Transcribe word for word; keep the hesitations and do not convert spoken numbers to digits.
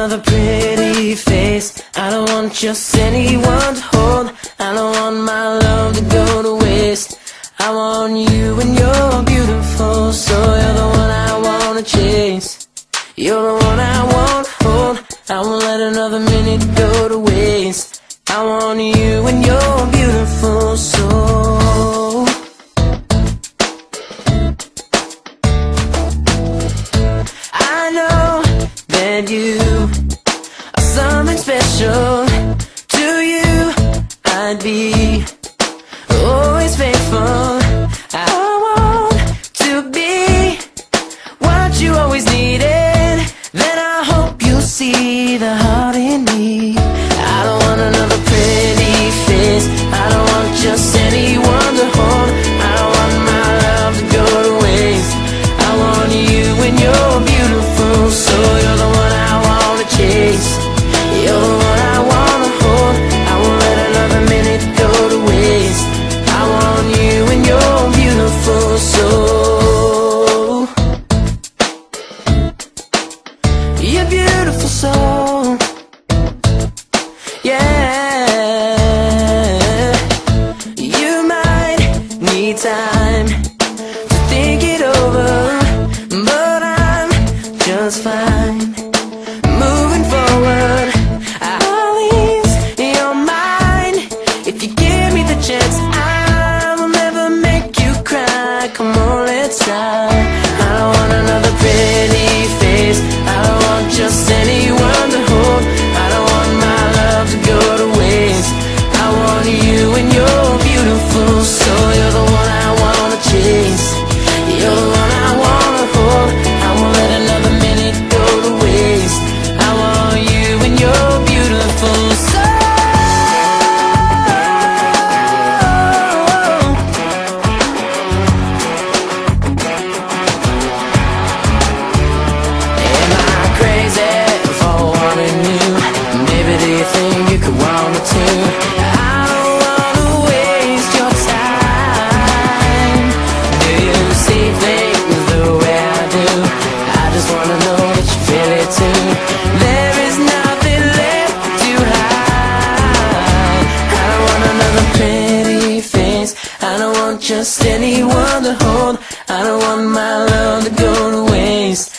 another pretty face. I don't want just anyone to hold. I don't want my love to go to waste. I want you and you're beautiful, so you're the one I wanna chase. You're the one I wanna hold. I won't let another minute go to waste. I want you and you're beautiful, so I know that you are something special. To you I'd be always faithful. I want to be what you always needed. Then I hope you'll see the heart in me. I don't want another pretty face. I don't want just anyone to hold. I don't want my love to go to waste. I want you and you're beautiful, so you're the one I wanna chase. You're the one I wanna hold. I won't let another minute go to waste. I want you and you're beautiful, so you're beautiful, so yeah. You might need time to think it over, but I'm just fine moving forward. I'll ease your mind if you give me the chance. I will never make you cry. Come on, let's try. I don't want another pretty face. I don't want just anyone to hold. I don't want my love to go to waste. I want you and you're beautiful, so you're the one I wanna chase. You're the one I wanna hold. I won't let another minute go to waste. I want you and you're beautiful, so am I crazy for wanting you? Maybe do you think you could want me too? I don't wanna waste your time. Do you see things the way I do? I just wanna know that you feel it too. There is nothing left to hide. I don't want another pretty face. I don't want just anyone to hold. I don't want my love to go to waste.